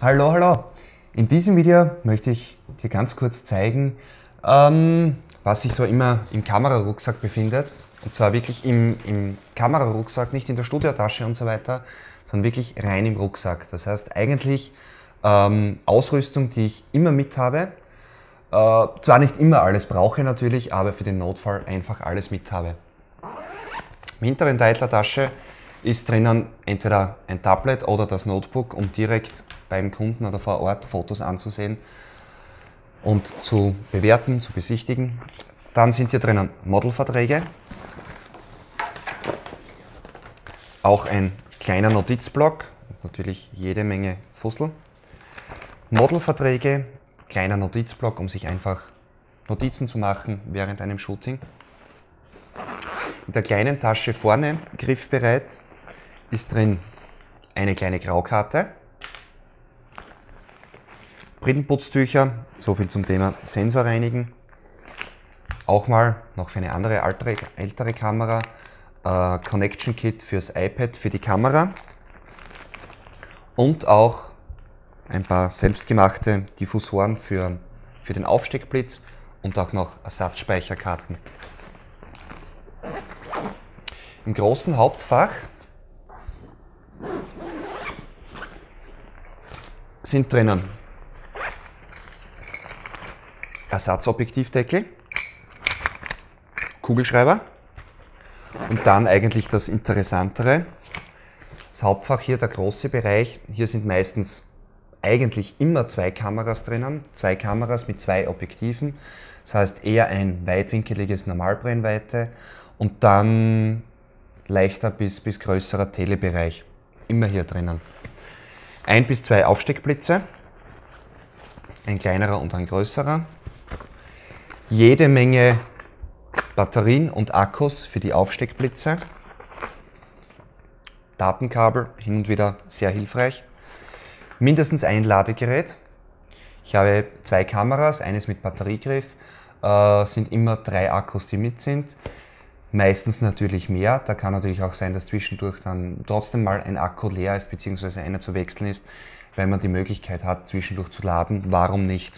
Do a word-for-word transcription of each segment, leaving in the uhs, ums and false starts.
Hallo, hallo! In diesem Video möchte ich dir ganz kurz zeigen, ähm, was sich so immer im Kamerarucksack befindet. Und zwar wirklich im, im Kamerarucksack, nicht in der Studiotasche und so weiter, sondern wirklich rein im Rucksack. Das heißt eigentlich ähm, Ausrüstung, die ich immer mit habe. Äh, zwar nicht immer alles brauche natürlich, aber für den Notfall einfach alles mit habe. Im hinteren Teil der Tasche ist drinnen entweder ein Tablet oder das Notebook, um direkt beim Kunden oder vor Ort Fotos anzusehen und zu bewerten, zu besichtigen. Dann sind hier drinnen Modelverträge, auch ein kleiner Notizblock, natürlich jede Menge Fussel. Modelverträge, kleiner Notizblock, um sich einfach Notizen zu machen während einem Shooting. In der kleinen Tasche vorne, griffbereit, ist drin eine kleine Graukarte, Brillenputztücher, so viel zum Thema Sensor reinigen, auch mal noch für eine andere ältere, ältere Kamera, äh, Connection Kit fürs iPad, für die Kamera und auch ein paar selbstgemachte Diffusoren für, für den Aufsteckblitz und auch noch Ersatzspeicherkarten. Im großen Hauptfach sind drinnen Ersatzobjektivdeckel, Kugelschreiber und dann eigentlich das Interessantere. Das Hauptfach hier, der große Bereich, hier sind meistens eigentlich immer zwei Kameras drinnen, zwei Kameras mit zwei Objektiven, das heißt eher ein weitwinkeliges Normalbrennweite und dann leichter bis, bis größerer Telebereich, immer hier drinnen. Ein bis zwei Aufsteckblitze, ein kleinerer und ein größerer. Jede Menge Batterien und Akkus für die Aufsteckblitze. Datenkabel, hin und wieder sehr hilfreich. Mindestens ein Ladegerät. Ich habe zwei Kameras, eines mit Batteriegriff. Äh, sind immer drei Akkus, die mit sind. Meistens natürlich mehr. Da kann natürlich auch sein, dass zwischendurch dann trotzdem mal ein Akku leer ist, beziehungsweise einer zu wechseln ist, weil man die Möglichkeit hat, zwischendurch zu laden. Warum nicht?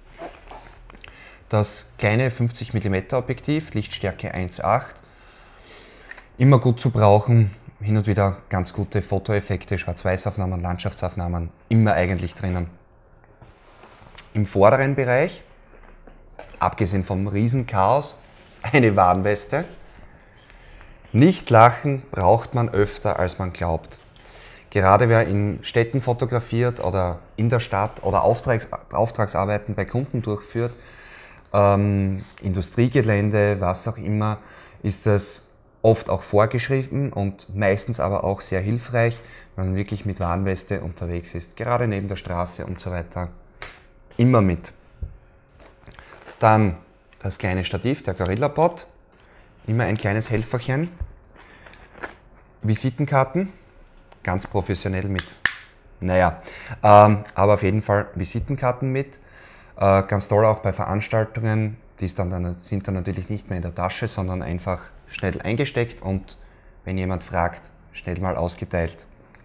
Das kleine fünfzig Millimeter Objektiv, Lichtstärke eins Komma acht. Immer gut zu brauchen. Hin und wieder ganz gute Fotoeffekte, Schwarz-Weiß-Aufnahmen, Landschaftsaufnahmen. Immer eigentlich drinnen. Im vorderen Bereich, abgesehen vom Riesenchaos, eine Warnweste. Nicht lachen braucht man öfter, als man glaubt. Gerade wer in Städten fotografiert oder in der Stadt oder Auftrags Auftragsarbeiten bei Kunden durchführt, ähm, Industriegelände, was auch immer, ist das oft auch vorgeschrieben und meistens aber auch sehr hilfreich, wenn man wirklich mit Warnweste unterwegs ist. Gerade neben der Straße und so weiter. Immer mit. Dann das kleine Stativ, der Gorillapod. Immer ein kleines Helferchen. Visitenkarten, ganz professionell mit. Naja, ähm, aber auf jeden Fall Visitenkarten mit. Äh, ganz toll auch bei Veranstaltungen, die ist dann, dann, sind dann natürlich nicht mehr in der Tasche, sondern einfach schnell eingesteckt und wenn jemand fragt, schnell mal ausgeteilt.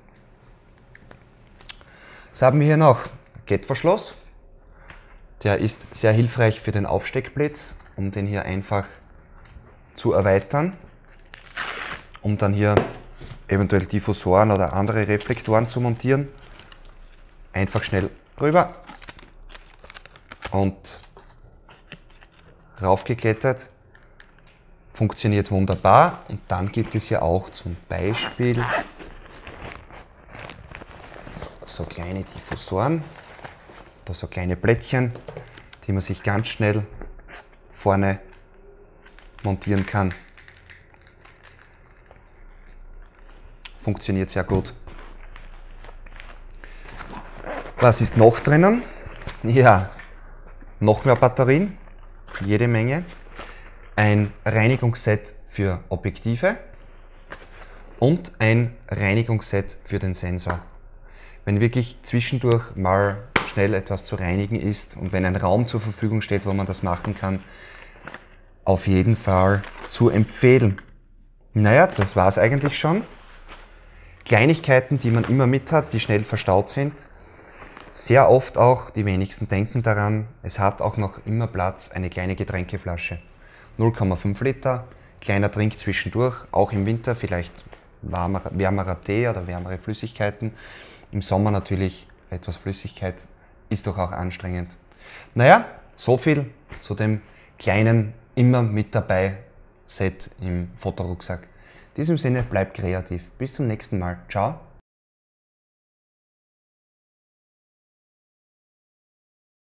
Was haben wir hier noch? Klettverschluss. Der ist sehr hilfreich für den Aufsteckblitz, um den hier einfach zu erweitern, um dann hier eventuell Diffusoren oder andere Reflektoren zu montieren. Einfach schnell rüber und raufgeklettert. Funktioniert wunderbar. Und dann gibt es hier auch zum Beispiel so kleine Diffusoren oder so kleine Plättchen, die man sich ganz schnell vorne montieren kann. Funktioniert sehr gut. Was ist noch drinnen? Ja, noch mehr Batterien, jede Menge. Ein Reinigungsset für Objektive und ein Reinigungsset für den Sensor. Wenn wirklich zwischendurch mal schnell etwas zu reinigen ist und wenn ein Raum zur Verfügung steht, wo man das machen kann, auf jeden Fall zu empfehlen. Naja, das war es eigentlich schon. Kleinigkeiten, die man immer mit hat, die schnell verstaut sind, Sehr oft auch, die wenigsten denken daran, es hat auch noch immer Platz eine kleine Getränkeflasche. null Komma fünf Liter, kleiner Trink zwischendurch, auch im Winter vielleicht warmer, wärmerer Tee oder wärmere Flüssigkeiten. Im Sommer natürlich etwas Flüssigkeit, ist doch auch anstrengend. Naja, so viel zu dem kleinen, immer mit dabei Set im Fotorucksack. In diesem Sinne, bleibt kreativ. Bis zum nächsten Mal. Ciao.